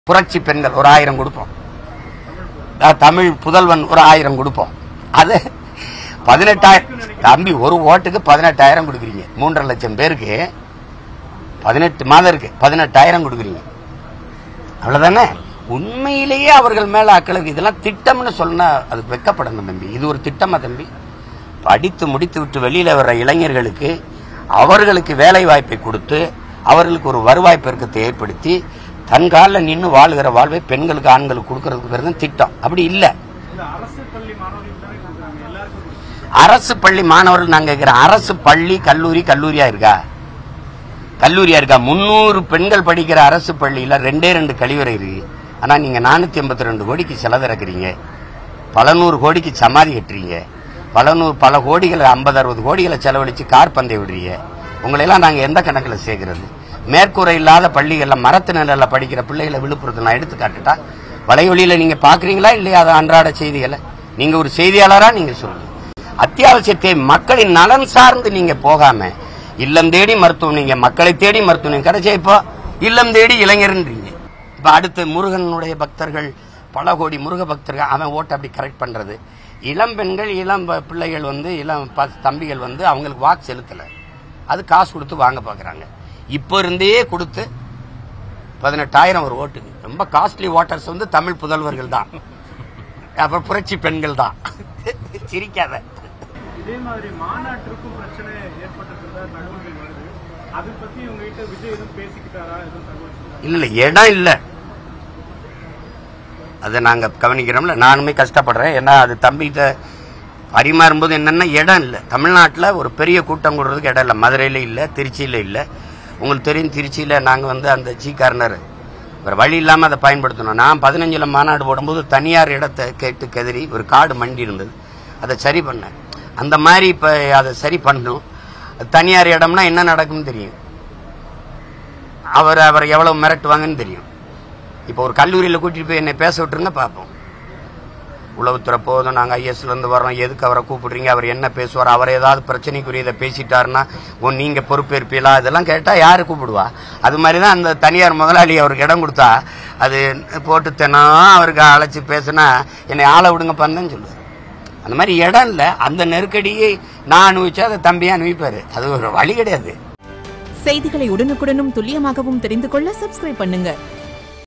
புரட்சி பெண்கள் ஒரு 1000 கொடுப்போம். தமிழ் புதல்வன் ஒரு 1000 கொடுப்போம். அது 18,000 தம்பி, ஒரு ஓட்டுக்கு 18,000 கொடுக்குறீங்க. 3.5 லட்சம் பேருக்கு 18 மாதம் இருக்கு, 18,000 கொடுக்குறீங்க. அவ்வளவுதானே? உண்மையிலேயே அவர்கள் மேல அக்களுக்கு இதெல்லாம் திட்டம்னு சொன்னா அது வெக்கப்படணும் தம்பி. இது ஒரு திட்டமா தம்பி? படித்து முடித்து விட்டு வெளியில வர்ற இளைஞர்களுக்கு அவர்களுக்கு வேலை வாய்ப்பை கொடுத்து அவர்களுக்கு ஒரு வருவாய் பெருக்கத்தை ஏற்படுத்தி தன் காலில் நின்று வாழ்கிற வாழ்வை பெண்களுக்கு ஆண்களுக்கு கொடுக்கறதுக்கு பேர் தான் திட்டம். அப்படி இல்ல. அரசு பள்ளி மாணவர்கள் நாங்க கேட்கிற அரசு பள்ளி கல்லூரியா இருக்கா? 300 பெண்கள் படிக்கிற அரசு பள்ளியில 2 கழிவறை இருக்கு. ஆனா நீங்க 482 கோடிக்கு செலவிறக்குறீங்க, பல 100 கோடிக்கு சமாதி கட்டுறீங்க, பல கோடிகளை 50-60 கோடிகளை செலவழிச்சு கார் பந்தை விடுறீங்க. உங்களை எல்லாம் நாங்க எந்த கணக்கில் சேர்க்கிறது? மேற்கூரை இல்லாத பள்ளிகள்ல மரத்து நிழல்ல படிக்கிற பிள்ளைகளை விழுப்புரத்தை நான் எடுத்து காட்டுட்டா வலைவழியில நீங்க பாக்குறீங்களா இல்லையா? அது அன்றாட செய்திகளை நீங்க ஒரு செய்தியாளரா நீங்க சொல்லுங்க. அத்தியாவசியத்தை மக்களின் நலன் சார்ந்து நீங்க போகாம இல்லம் தேடி மருத்துவம், நீங்க மக்களை தேடி மருத்துவம் கிடைச்சா இப்போ இல்லம் தேடி இளைஞர்ன்றீங்க. இப்ப அடுத்து முருகனுடைய பக்தர்கள், பல கோடி முருக பக்தர்கள், அவன் ஓட்டு அப்படி கரெக்ட் பண்றது. இளம் பெண்கள் இளம் பிள்ளைகள் இளம் தம்பிகள் அவங்களுக்கு வாக்கு செலுத்தல, அது காசு கொடுத்து வாங்க பாக்குறாங்க. இப்ப இருந்தே கொடுத்து 18,000 ஒரு ஓட்டுக்கு. ரொம்ப காஸ்ட்லி ஓட்டர்ஸ் தமிழ் புதல்வர்கள் தான், அப்புறம் புரட்சி பெண்கள் தான். சிரிக்காத. இதே மாதிரி மாநாட்டிற்கும் பிரச்சனை ஏற்பட்டிருக்கிறதா தகவல்கள் வருது. அது பத்தி உங்ககிட்ட விஜய் எதுவும் பேசிக்கிட்டாரா? எதுவும் தகவல் இல்ல, இடம் இல்ல, அதை நாங்க கவனிக்கிறோம்ல. நானுமே கஷ்டப்படுறேன். ஏன்னா அது தம்பிகிட்ட பரிமாறும்போது என்னன்னா இடம் இல்லை. தமிழ்நாட்டில் ஒரு பெரிய கூட்டம் கூடுறதுக்கு இடம் இல்லை. மதுரையில இல்லை, திருச்சியில இல்லை. உங்களுக்கு தெரியும், திருச்சியில நாங்க அந்த ஜி கார்னர் வேற வழி இல்லாம அதை பயன்படுத்தணும். நான் 15ல மாநாடு போடும்போது தனியார் இடத்தை கேட்டு கெதறி ஒரு காடு மண்டி இருந்தது, அதை சரி பண்ணேன். அந்த மாதிரி இப்ப அதை சரி பண்ணும். தனியார் இடம்னா என்ன நடக்கும்னு தெரியும், அவர் எவ்வளவு மிரட்டுவாங்கன்னு தெரியும். இப்போ ஒரு கல்லூரியில கூட்டிட்டு போய் என்னை பேச விட்டுருங்க பார்ப்போம். உளவுத்துறை போதும், நாங்க ஐஎஸ்ல இருந்து வரோம், எதுக்கு அவரை கூப்பிடுறீங்க, அவர் என்ன பேசுவார், அவர் ஏதாவது பிரச்சனைக்குரியதை பேசிட்டாருன்னா நீங்க பொறுப்பேற்பீங்களா, இதெல்லாம் கேட்டா யாரு கூப்பிடுவா? அது மாதிரிதான் அந்த தனியார் முதலாளி அவருக்கு இடம் கொடுத்தா அது போட்டு தினம் அவருக்கு அழைச்சி பேசினா என்னை ஆளை விடுங்க பண்ணு சொல்லுவார். அந்த மாதிரி இடம் இல்ல. அந்த நெருக்கடியை நான் அனுபவிச்சா அதை தம்பியா அனுபவிப்பாரு. அது ஒரு வழி கிடையாது. செய்திகளை உடனுக்குடனும் துல்லியமாகவும் தெரிந்து கொள்ள சப்ஸ்கிரைப் பண்ணுங்க.